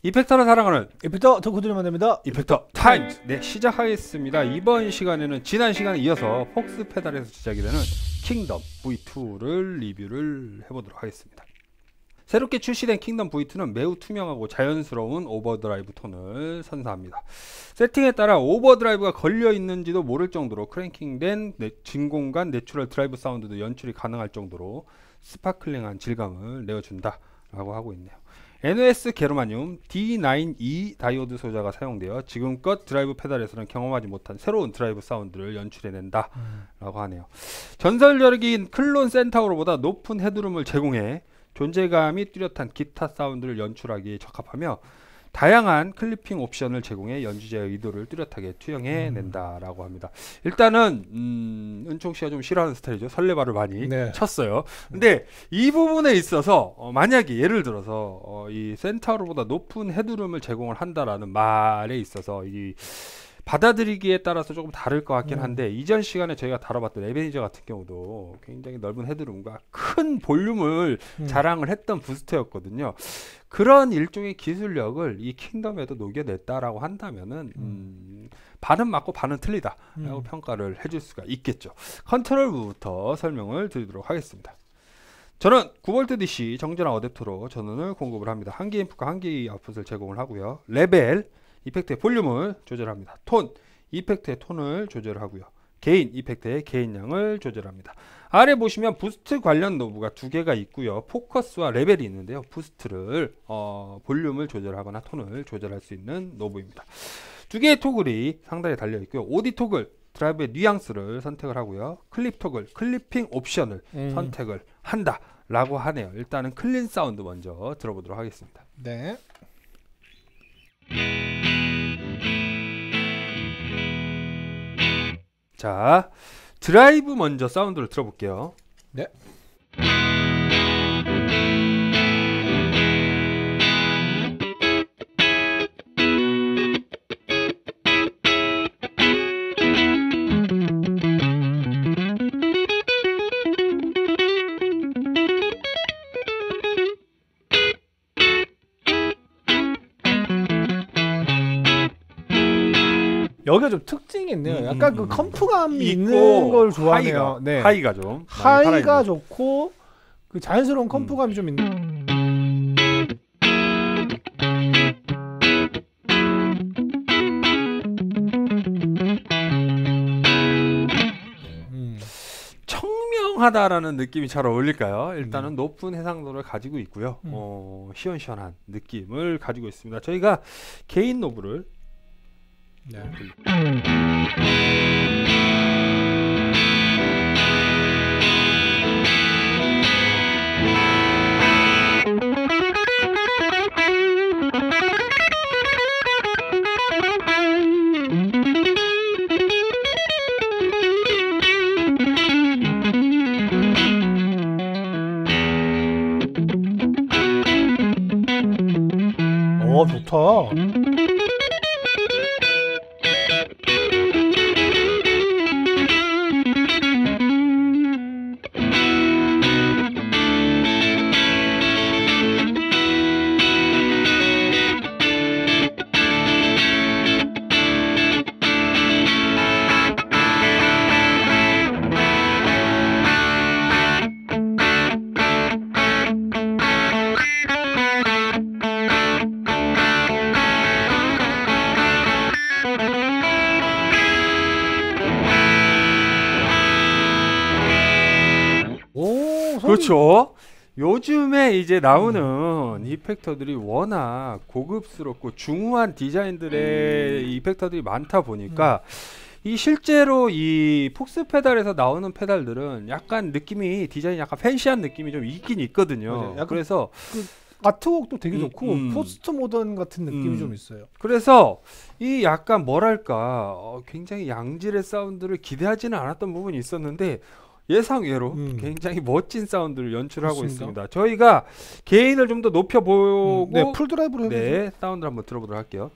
이펙터를 사랑하는 이펙터 덕후들이 만듭니다. 이펙터 타임즈. 네, 시작하겠습니다. 이번 시간에는 지난 시간에 이어서 폭스 페달에서 제작이 되는 킹덤 V2를 리뷰를 해보도록 하겠습니다. 새롭게 출시된 킹덤 V2는 매우 투명하고 자연스러운 오버드라이브 톤을 선사합니다. 세팅에 따라 오버드라이브가 걸려 있는지도 모를 정도로 크랭킹된 진공관 내추럴 드라이브 사운드도 연출이 가능할 정도로 스파클링한 질감을 내어준다 라고 하고 있네요. NOS 게르마늄 D9E 다이오드 소자가 사용되어 지금껏 드라이브 페달에서는 경험하지 못한 새로운 드라이브 사운드를 연출해낸다 라고 하네요. 전설적인 클론 센타우로보다 높은 헤드룸을 제공해 존재감이 뚜렷한 기타 사운드를 연출하기에 적합하며 다양한 클리핑 옵션을 제공해 연주자의 의도를 뚜렷하게 투영해낸다라고 합니다. 일단은 은총씨가 좀 싫어하는 스타일이죠. 설레발을 많이 쳤어요. 근데 이 부분에 있어서 만약에 예를 들어서 이 센타우로보다 높은 헤드룸을 제공을 한다라는 말에 있어서 이 받아들이기에 따라서 조금 다를 것 같긴 한데 이전 시간에 저희가 다뤄봤던 에베니저 같은 경우도 굉장히 넓은 헤드룸과 큰 볼륨을 자랑을 했던 부스터였거든요. 그런 일종의 기술력을 이 킹덤에도 녹여냈다라고 한다면은 반은 맞고 반은 틀리다 라고 평가를 해줄 수가 있겠죠. 컨트롤부터 설명을 드리도록 하겠습니다. 저는 9V DC 정전화 어댑터로 전원을 공급을 합니다. 한 개의 인풋과 한 개의 아웃풋을 제공을 하고요. 레벨, 이펙트의 볼륨을 조절합니다. 톤, 이펙트의 톤을 조절하고요. 게인, 이펙트의 게인량을 조절합니다. 아래 보시면 부스트 관련 노브가 두 개가 있고요. 포커스와 레벨이 있는데요. 부스트를 볼륨을 조절하거나 톤을 조절할 수 있는 노브입니다. 두 개의 토글이 상단에 달려 있고요. 오디 토글, 드라이브의 뉘앙스를 선택을 하고요. 클립 토글, 클리핑 옵션을 선택을 한다 라고 하네요. 일단은 클린 사운드 먼저 들어보도록 하겠습니다. 네. 자, 드라이브 먼저 사운드를 들어볼게요. 네. 여기가 좀 특징이 있네요. 약간 그 컴프감이 있는 걸 좋아해요. 네. 하이가 좀 하이가 좋고 그 자연스러운 컴프감이 좀 있는. 청명하다라는 느낌이 잘 어울릴까요? 일단은 높은 해상도를 가지고 있고요. 시원시원한 느낌을 가지고 있습니다. 저희가 개인 노브를 네. 좋다. 그렇죠. 요즘에 이제 나오는 이펙터들이 워낙 고급스럽고 중후한 디자인들의 이펙터들이 많다 보니까 이 실제로 이 폭스 페달에서 나오는 페달들은 약간 느낌이 디자인이 약간 팬시한 느낌이 좀 있긴 있거든요. 그래서 그 아트웍도 되게 좋고 포스트 모던 같은 느낌이 좀 있어요. 그래서 이 약간 뭐랄까 굉장히 양질의 사운드를 기대하지는 않았던 부분이 있었는데 예상외로 굉장히 멋진 사운드를 연출하고 있습니다. 저희가 게인을 좀 더 높여보고 네, 풀드라이브로 해보죠. 네, 사운드를 한번 들어보도록 할게요.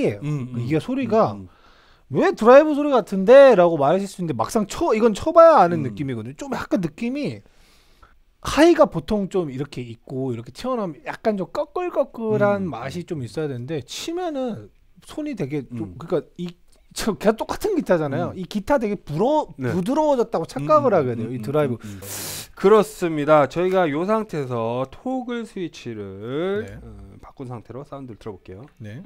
특이해요. 이게 소리가 왜 드라이브 소리 같은데? 라고 말하실 수 있는데 막상 이건 쳐봐야 아는 느낌이거든요. 좀 약간 느낌이 하이가 보통 좀 이렇게 있고 이렇게 튀어나오면 약간 좀 꺼끌꺼끌한 맛이 좀 있어야 되는데 치면은 손이 되게 좀 그러니까 그냥 똑같은 기타잖아요. 이 기타 되게 부드러워졌다고 착각을 하게 돼요. 이 드라이브. 그렇습니다. 저희가 이 상태에서 토글 스위치를 네. 바꾼 상태로 사운드를 들어볼게요. 네.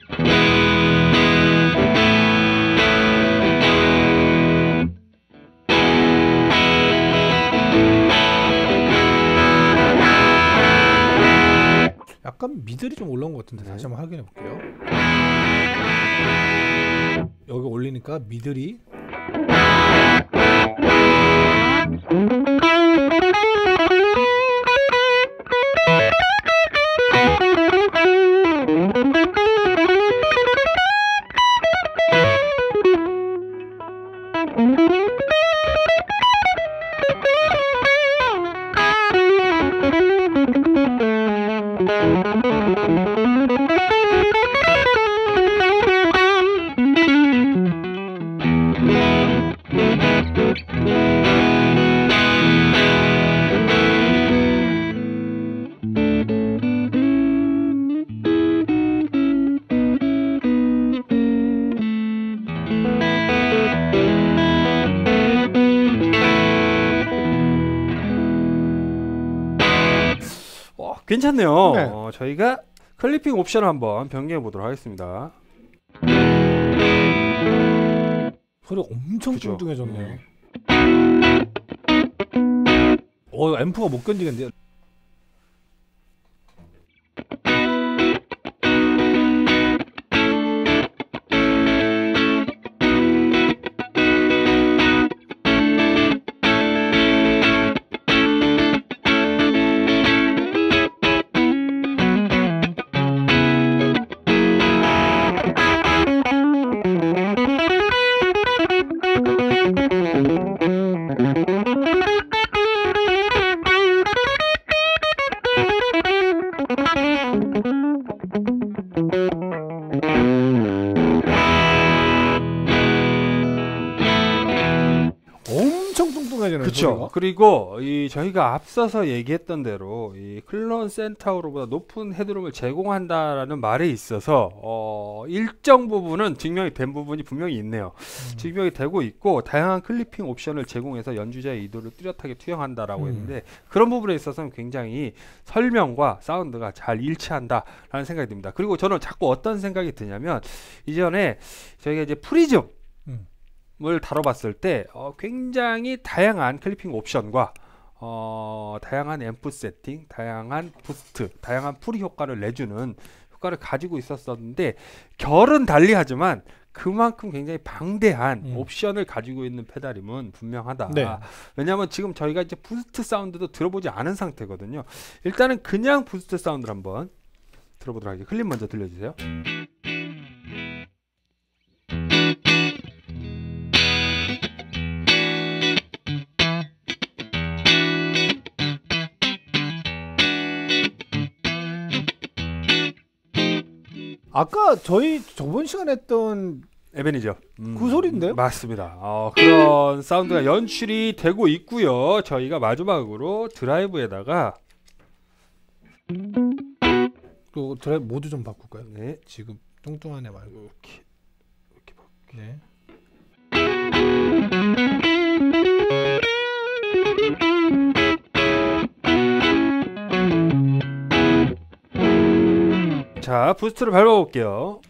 약간 미들이 좀 올라온 것 같은데 다시 한번 확인해 볼게요. 여기 올리니까 미들이 괜찮네요. 네. 저희가 클리핑 옵션을 한번 변경해 보도록 하겠습니다. 소리가 엄청 그죠? 뚱뚱해졌네요. 앰프가 못 견디겠는데요. 엄청 뚱뚱해지는 그렇죠. 그리고 저희가 앞서서 얘기했던 대로 이 클론 센타우로보다 높은 헤드룸을 제공한다라는 말에 있어서 일정 부분은 증명이 된 부분이 분명히 있네요. 증명이 되고 있고 다양한 클리핑 옵션을 제공해서 연주자의 의도를 뚜렷하게 투영한다라고 했는데 그런 부분에 있어서는 굉장히 설명과 사운드가 잘 일치한다라는 생각이 듭니다. 그리고 저는 자꾸 어떤 생각이 드냐면 이전에 저희가 이제 프리즘 을 다뤄봤을 때 굉장히 다양한 클리핑 옵션과 다양한 앰프 세팅, 다양한 부스트, 다양한 프리 효과를 내주는 효과를 가지고 있었는데 결은 달리하지만 그만큼 굉장히 방대한 옵션을 가지고 있는 페달임은 분명하다. 네. 왜냐하면 지금 저희가 이제 부스트 사운드도 들어보지 않은 상태거든요. 일단은 그냥 부스트 사운드를 한번 들어보도록 하겠습니다. 클립 먼저 들려주세요. 아까 저희 저번 시간에 했던 에벤이죠. 그 소리인데요? 맞습니다. 그런 사운드가 연출이 되고 있고요. 저희가 마지막으로 드라이브에다가 또 드라이브 모드 좀 바꿀까요? 네, 지금 뚱뚱한 애 말고 이렇게 네. 자, 부스트를 밟아볼게요.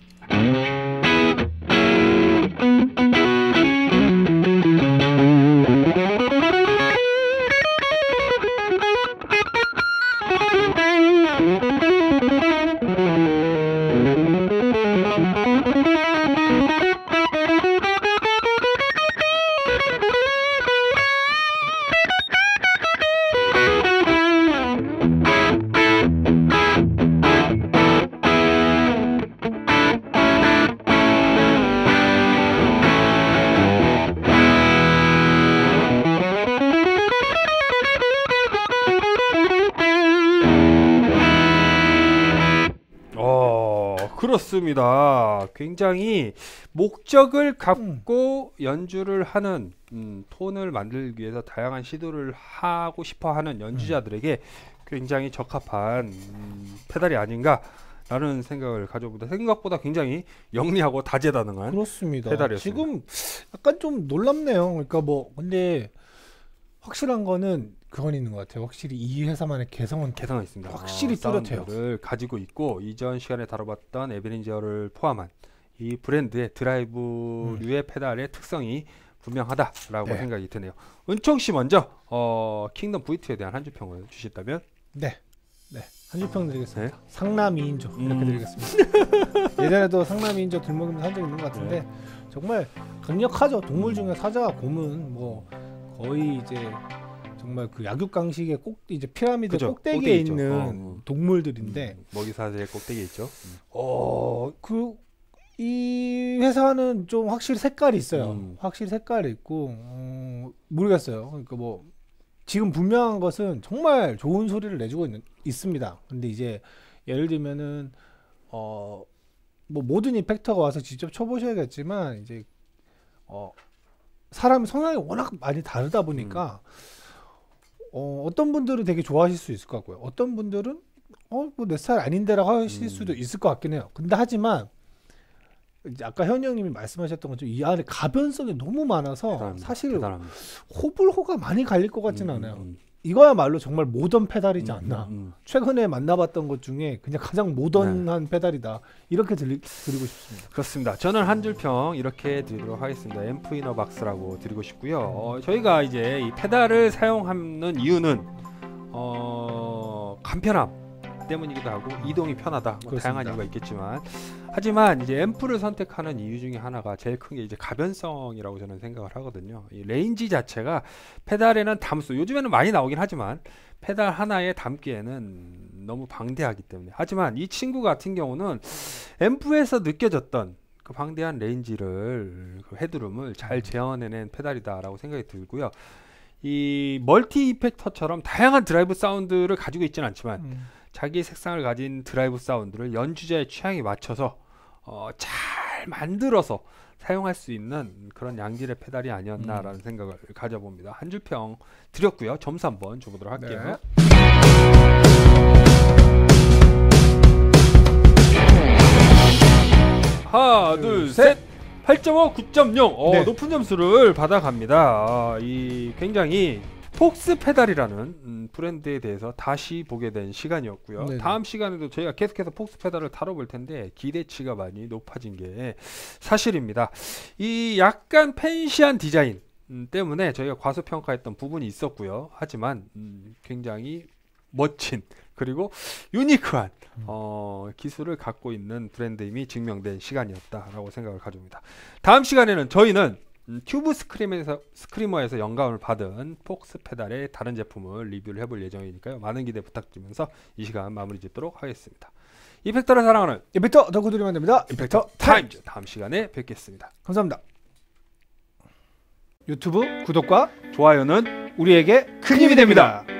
그렇습니다. 굉장히 목적을 갖고 연주를 하는 톤을 만들기 위해서 다양한 시도를 하고 싶어하는 연주자들에게 굉장히 적합한 페달이 아닌가라는 생각을 가져보다 생각보다 굉장히 영리하고 다재다능한 그렇습니다. 페달이었습니다. 지금 약간 좀 놀랍네요. 그러니까 뭐 근데 확실한 거는 그건 있는 것 같아요. 확실히 이 회사만의 개성은 개성이 있습니다. 확실히 뚜렷해요. 사운드를 가지고 있고 이전 시간에 다뤄봤던 에베린저를 포함한 이 브랜드의 드라이브류의 페달의 특성이 분명하다라고 네. 생각이 드네요. 은총 씨 먼저 킹덤 V2에 대한 한 줄 평을 주신다면? 네. 한 줄 평 드리겠습니다. 네. 상남 2인조 이렇게 드리겠습니다. 예전에도 상남 2인조 들먹이면서 한 적 있는 것 같은데 정말 강력하죠. 동물 중에 사자와 곰은 뭐 거의 이제 정말 그 약육강식의 꼭 이제 피라미드 그죠. 꼭대기에 꼭대기죠. 있는 동물들인데 먹이사슬의 꼭대기에 있죠. 이 회사는 좀 확실히 색깔이 있어요. 확실히 색깔이 있고 모르겠어요. 그러니까 뭐 지금 분명한 것은 정말 좋은 소리를 내주고 있습니다. 근데 이제 예를 들면은 뭐 모든 이펙터가 와서 직접 쳐보셔야겠지만 이제 사람 성향이 워낙 많이 다르다 보니까 어떤 분들은 되게 좋아하실 수 있을 것 같고요. 어떤 분들은 뭐 내 스타일 아닌데라고 하실 수도 있을 것 같긴 해요. 근데 하지만 이제 아까 현이 형님이 말씀하셨던 것처럼 이 안에 가변성이 너무 많아서 대단합니다. 사실 대단합니다. 호불호가 많이 갈릴 것 같지는 않아요. 이거야말로 정말 모던 페달이지 않나. 최근에 만나봤던 것 중에 그냥 가장 모던한 페달이다. 이렇게 드리고 싶습니다. 그렇습니다. 저는 한 줄 평 이렇게 드리도록 하겠습니다. 앰프 이너 박스라고 드리고 싶고요. 저희가 이제 이 페달을 사용하는 이유는 간편함 때문이기도 하고 이동이 편하다. 뭐 다양한 이유가 있겠지만 하지만 이제 앰프를 선택하는 이유 중에 하나가 제일 큰 게 이제 가변성이라고 저는 생각을 하거든요. 이 레인지 자체가 페달에는 담수 요즘에는 많이 나오긴 하지만 페달 하나에 담기에는 너무 방대하기 때문에 하지만 이 친구 같은 경우는 앰프에서 느껴졌던 그 방대한 레인지를 그 헤드룸을 잘 재현해낸 페달이다라고 생각이 들고요. 이 멀티 이펙터처럼 다양한 드라이브 사운드를 가지고 있지는 않지만 자기 색상을 가진 드라이브 사운드를 연주자의 취향에 맞춰서 잘 만들어서 사용할 수 있는 그런 양질의 페달이 아니었나라는 생각을 가져봅니다. 한 줄 평 드렸고요. 점수 한번 줘보도록 할게요. 하나, 둘, 셋. 8.5, 9.0. 네. 높은 점수를 받아갑니다. 이 굉장히 폭스 페달이라는 브랜드에 대해서 다시 보게 된 시간이었고요. 네네. 다음 시간에도 저희가 계속해서 폭스 페달을 다뤄볼 텐데 기대치가 많이 높아진 게 사실입니다. 이 약간 팬시한 디자인 때문에 저희가 과소평가했던 부분이 있었고요. 하지만 굉장히 멋진 그리고 유니크한 기술을 갖고 있는 브랜드임이 증명된 시간이었다라고 생각을 가집니다. 다음 시간에는 저희는 튜브 스크리머에서 영감을 받은 폭스 페달의 다른 제품을 리뷰를 해볼 예정이니까요. 많은 기대 부탁드리면서 이 시간 마무리 짓도록 하겠습니다. 이펙터를 사랑하는 이펙터 덕후들이 만듭니다. 이펙터 타임즈. 다음 시간에 뵙겠습니다. 감사합니다. 유튜브 구독과 좋아요는 우리에게 큰 힘이 됩니다.